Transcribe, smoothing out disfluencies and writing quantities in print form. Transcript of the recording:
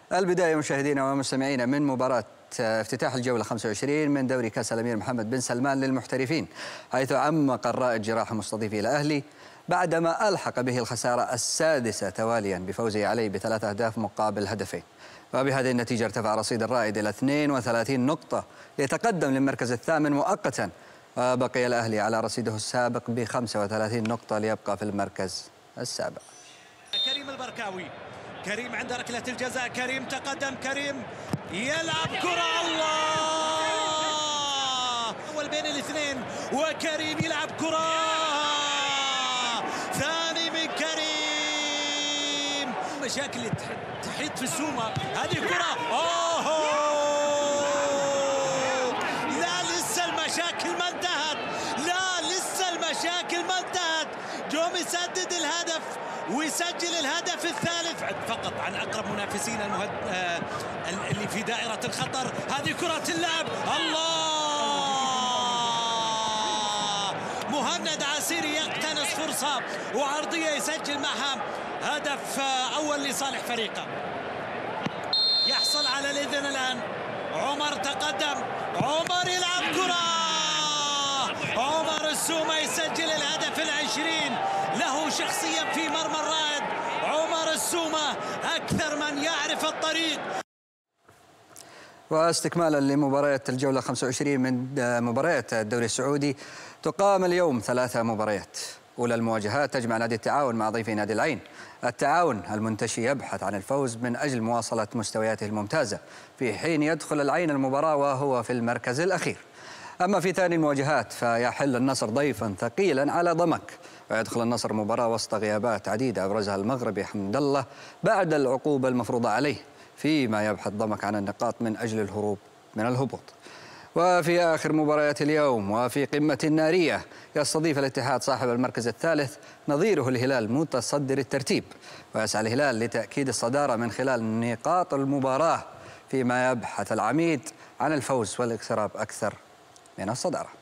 البداية مشاهدينا ومستمعينا من مباراة افتتاح الجولة 25 من دوري كأس الأمير محمد بن سلمان للمحترفين، حيث عمق الرائد جراح مستضيفي الأهلي بعدما ألحق به الخسارة السادسة تواليا بفوزه عليه ب3 أهداف مقابل هدفين. وبهذه النتيجة ارتفع رصيد الرائد إلى 32 نقطة ليتقدم للمركز الثامن مؤقتا، وبقي الأهلي على رصيده السابق ب35 نقطة ليبقى في المركز السابع. كريم البركاوي، كريم عند ركلة الجزاء، كريم تقدم، كريم يلعب كرة، الله أول بين الاثنين، وكريم يلعب كرة ثاني من كريم. مشاكل تحيط في السومة، هذه كرة لا لسه المشاكل ما انتهت، لا لسه المشاكل ما انتهت. جوم يسدد الهدف ويسجل الهدف الثالث فقط عن اقرب منافسين اللي في دائره الخطر. هذه كره اللعب، الله مهند عسيري يقتنص فرصه وعرضيه يسجل معها هدف اول لصالح فريقه. يحصل على الاذن الان، عمر تقدم، عمر يلعب كره، عمر السومة يسجل الهدف ال20 له شخصيا في مرمى الرائد. عمر السومة أكثر من يعرف الطريق. واستكمالا لمباريات الجولة 25 من مباريات الدوري السعودي، تقام اليوم 3 مباريات. أولى المواجهات تجمع نادي التعاون مع ضيفي نادي العين. التعاون المنتشي يبحث عن الفوز من أجل مواصلة مستوياته الممتازة، في حين يدخل العين المباراة وهو في المركز الأخير. أما في ثاني المواجهات فيحل النصر ضيفا ثقيلا على ضمك، ويدخل النصر مباراة وسط غيابات عديدة أبرزها المغربي حمد الله بعد العقوبة المفروضة عليه، فيما يبحث ضمك عن النقاط من أجل الهروب من الهبوط. وفي آخر مباريات اليوم وفي قمة نارية، يستضيف الاتحاد صاحب المركز الثالث نظيره الهلال متصدر الترتيب، ويسعى الهلال لتأكيد الصدارة من خلال نقاط المباراة، فيما يبحث العميد عن الفوز والاقتراب أكثر من الصدارة.